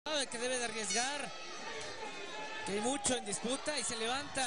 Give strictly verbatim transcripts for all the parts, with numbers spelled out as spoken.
sabe que debe de arriesgar, que hay mucho en disputa y se levanta.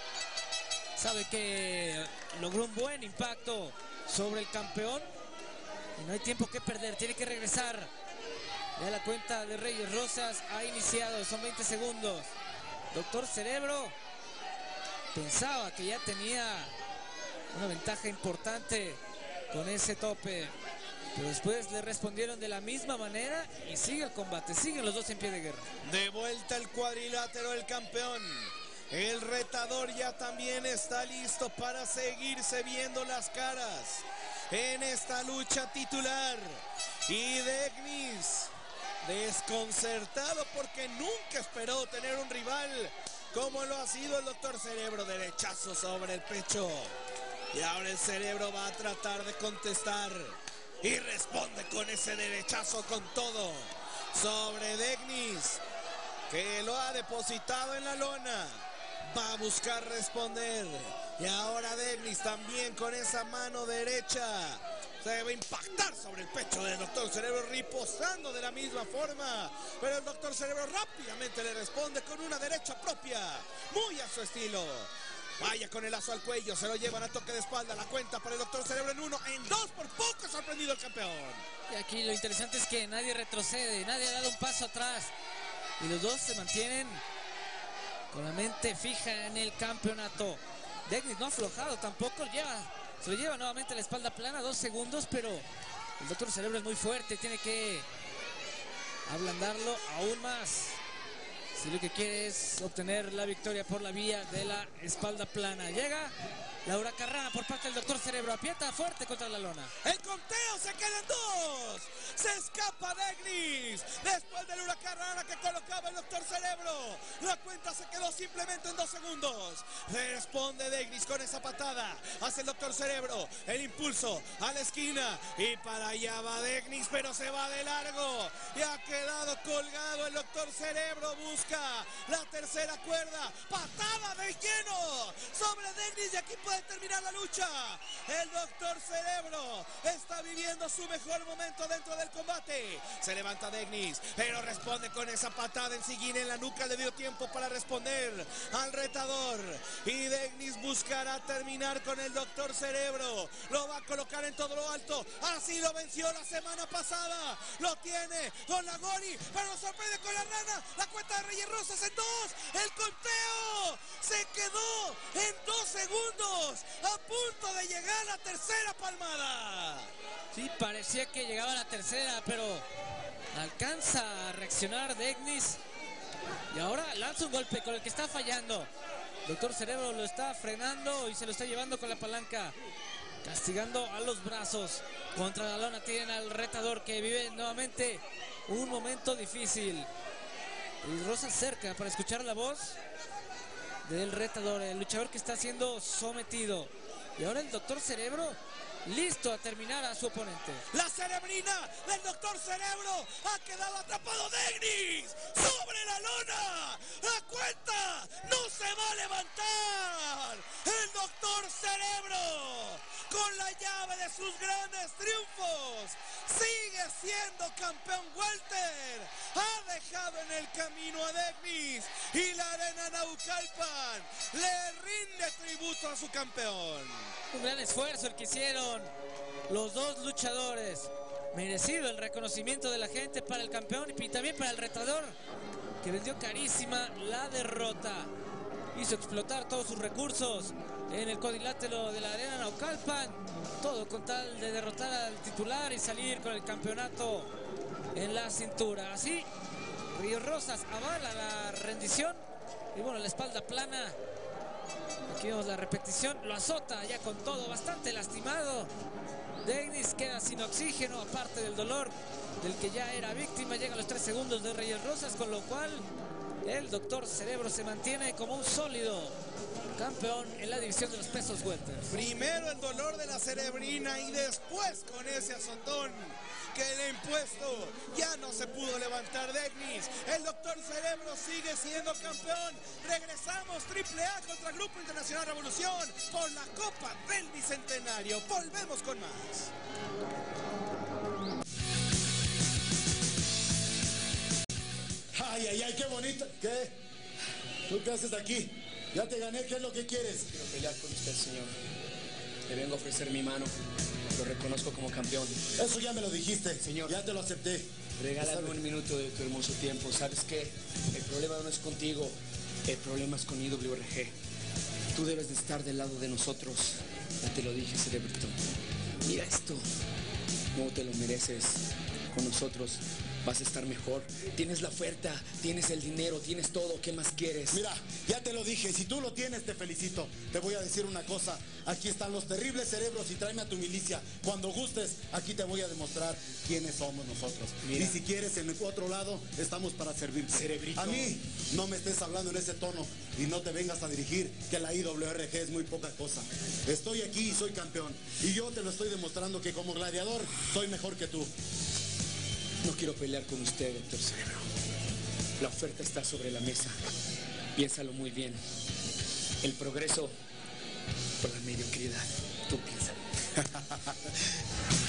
Sabe que logró un buen impacto sobre el campeón y no hay tiempo que perder, tiene que regresar. Ya la cuenta de Reyes Rosas ha iniciado, son veinte segundos. Doctor Cerebro pensaba que ya tenía una ventaja importante con ese tope, pero después le respondieron de la misma manera y sigue el combate, siguen los dos en pie de guerra. De vuelta el cuadrilátero el campeón. El retador ya también está listo para seguirse viendo las caras en esta lucha titular. Y Degnis, desconcertado porque nunca esperó tener un rival como lo ha sido el Doctor Cerebro. Derechazo sobre el pecho. Y ahora el Cerebro va a tratar de contestar. Y responde con ese derechazo con todo sobre Degnis, que lo ha depositado en la lona. Va a buscar responder. Y ahora Degnis también con esa mano derecha se debe impactar sobre el pecho del Doctor Cerebro, riposando de la misma forma. Pero el Doctor Cerebro rápidamente le responde con una derecha propia, muy a su estilo. Vaya con el lazo al cuello, se lo llevan a toque de espalda. La cuenta para el Doctor Cerebro en uno, en dos, por poco ha sorprendido el campeón. Y aquí lo interesante es que nadie retrocede, nadie ha dado un paso atrás. Y los dos se mantienen con la mente fija en el campeonato. Degnis no ha aflojado tampoco, lleva, se lo lleva nuevamente a la espalda plana, dos segundos, pero el Doctor Cerebro es muy fuerte, tiene que ablandarlo aún más. Si lo que quiere es obtener la victoria por la vía de la espalda plana. Llega la huracarrana por parte del Doctor Cerebro. Aprieta fuerte contra la lona. El conteo, se quedan dos. Se escapa Degnis después de la huracarrana que colocaba el Doctor Cerebro. La cuenta se quedó simplemente en dos segundos. Responde Degnis con esa patada. Hace el Doctor Cerebro el impulso a la esquina. Y para allá va Degnis, pero se va de largo. Y ha quedado colgado el Doctor Cerebro. Busca la tercera cuerda, patada de lleno sobre Degnis y aquí puede terminar la lucha. El Doctor Cerebro está viviendo su mejor momento dentro del combate. Se levanta Degnis, pero responde con esa patada en siguiente en la nuca. Le dio tiempo para responder al retador y Degnis buscará terminar con el Doctor Cerebro. Lo va a colocar en todo lo alto. Así lo venció la semana pasada. Lo tiene Don Lagori, pero lo sorprende con la rana. La cuenta de Reyes Rosas en dos. El conteo se quedó en dos segundos, a punto de llegar a la tercera palmada. Sí, parecía que llegaba a la tercera, pero alcanza a reaccionar Degnis y ahora lanza un golpe con el que está fallando. Doctor Cerebro lo está frenando y se lo está llevando con la palanca, castigando a los brazos. Contra la lona tienen al retador que vive nuevamente un momento difícil. Y Rosa cerca para escuchar la voz del retador, el luchador que está siendo sometido. Y ahora el Doctor Cerebro listo a terminar a su oponente. La cerebrina del Doctor Cerebro ha quedado atrapado. Degnis sobre la lona. La cuenta no se va a levantar. El Doctor Cerebro, con la llave de sus grandes triunfos, sigue siendo campeón welter. Ha dejado en el camino a Degnis y la arena Naucalpan le rinde tributo a su campeón. Un gran esfuerzo el que hicieron los dos luchadores. Merecido el reconocimiento de la gente para el campeón y también para el retador, que vendió carísima la derrota. Hizo explotar todos sus recursos en el cuadrilátero de la arena Naucalpan, todo con tal de derrotar al titular y salir con el campeonato en la cintura. Así Reyes Rosas avala la rendición y bueno, la espalda plana. Aquí vemos la repetición, lo azota ya con todo, bastante lastimado. Degnis queda sin oxígeno, aparte del dolor del que ya era víctima. Llega a los tres segundos de Reyes Rosas, con lo cual el Doctor Cerebro se mantiene como un sólido campeón en la división de los pesos welter. Primero el dolor de la cerebrina y después con ese azotón que le ha impuesto. Ya no se pudo levantar Degnis. El Doctor Cerebro sigue siendo campeón. Regresamos Triple A contra Grupo Internacional Revolución por la Copa del Bicentenario. Volvemos con más. Ay, ay, ay, qué bonito. ¿Qué? ¿Tú qué haces aquí? Ya te gané, ¿qué es lo que quieres? Quiero pelear con usted, señor. Le vengo a ofrecer mi mano. Lo reconozco como campeón. Eso ya me lo dijiste, señor. Ya te lo acepté. Regálame un minuto de tu hermoso tiempo. ¿Sabes qué? El problema no es contigo. El problema es con I W R G. Tú debes de estar del lado de nosotros. Ya te lo dije, cerebrito. Mira esto. No te lo mereces. Con nosotros vas a estar mejor. Tienes la oferta, tienes el dinero, tienes todo. ¿Qué más quieres? Mira, ya te lo dije. Si tú lo tienes, te felicito. Te voy a decir una cosa. Aquí están los terribles cerebros y tráeme a tu milicia. Cuando gustes, aquí te voy a demostrar quiénes somos nosotros. Mira. Y si quieres, en el otro lado, estamos para servirte. Cerebrito. A mí, no me estés hablando en ese tono y no te vengas a dirigir que la I W R G es muy poca cosa. Estoy aquí y soy campeón. Y yo te lo estoy demostrando que como gladiador soy mejor que tú. No quiero pelear con usted, doctor Cerebro. La oferta está sobre la mesa. Piénsalo muy bien. El progreso por la mediocridad. Tú piensa.